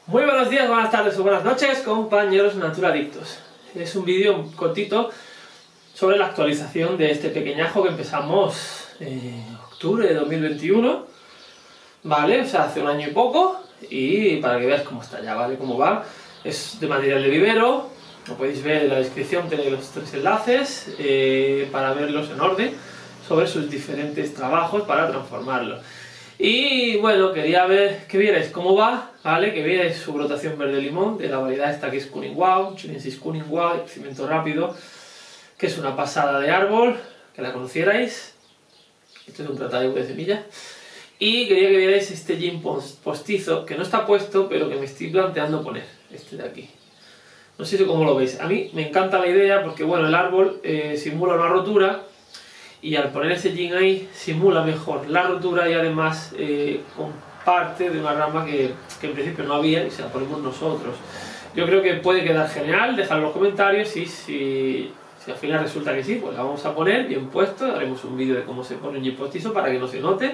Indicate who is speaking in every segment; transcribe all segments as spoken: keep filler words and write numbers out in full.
Speaker 1: Muy buenos días, buenas tardes o buenas noches, compañeros naturadictos. Es un vídeo cortito sobre la actualización de este pequeñajo que empezamos en octubre de dos mil veintiuno, ¿vale? O sea, hace un año y poco, y para que veas cómo está ya, ¿vale? Cómo va. Es de material de vivero, lo podéis ver en la descripción, tenéis los tres enlaces eh, para verlos en orden sobre sus diferentes trabajos para transformarlo. Y bueno, quería ver que vierais cómo va, ¿vale? Que vierais su brotación verde limón de la variedad esta que es Cunning Wow, Chinensis Cunning Wow, crecimiento rápido, que es una pasada de árbol, que la conocierais. Esto es un tratado de semilla. Y quería que vierais este gin postizo, que no está puesto, pero que me estoy planteando poner, este de aquí. No sé cómo lo veis. A mí me encanta la idea porque, bueno, el árbol eh, simula una rotura, y al poner ese gin ahí simula mejor la rotura y además eh, comparte de una rama que, que en principio no había y se la ponemos nosotros. Yo creo que puede quedar genial, dejadlo en los comentarios y si, si al final resulta que sí, pues la vamos a poner bien puesto, haremos un vídeo de cómo se pone un gin postizo para que no se note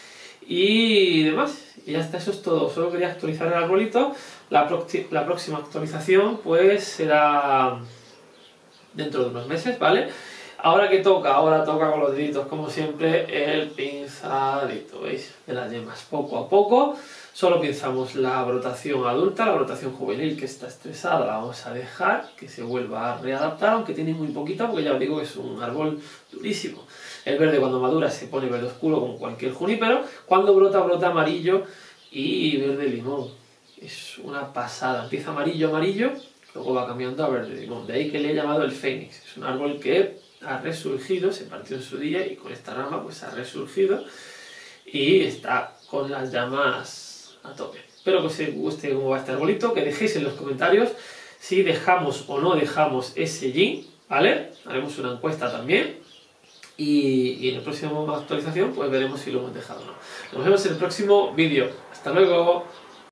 Speaker 1: y demás. Y ya está, eso es todo. Solo quería actualizar el arbolito. La, la próxima actualización pues será dentro de unos meses, ¿vale? Ahora que toca, ahora toca con los deditos, como siempre, el pinzadito, ¿veis? De las yemas, poco a poco. Solo pinzamos la brotación adulta, la brotación juvenil que está estresada, la vamos a dejar que se vuelva a readaptar, aunque tiene muy poquita, porque ya os digo que es un árbol durísimo. El verde cuando madura se pone verde oscuro como cualquier junípero, cuando brota, brota amarillo y verde limón. Es una pasada, empieza amarillo, amarillo, luego va cambiando a verde limón. De ahí que le he llamado el fénix. Es un árbol que ha resurgido, se partió en su día y con esta rama pues ha resurgido y está con las llamas a tope. Espero que os guste cómo va este arbolito, que dejéis en los comentarios si dejamos o no dejamos ese gin, ¿vale? Haremos una encuesta también y, y en la próxima actualización pues veremos si lo hemos dejado o no. Nos vemos en el próximo vídeo. Hasta luego.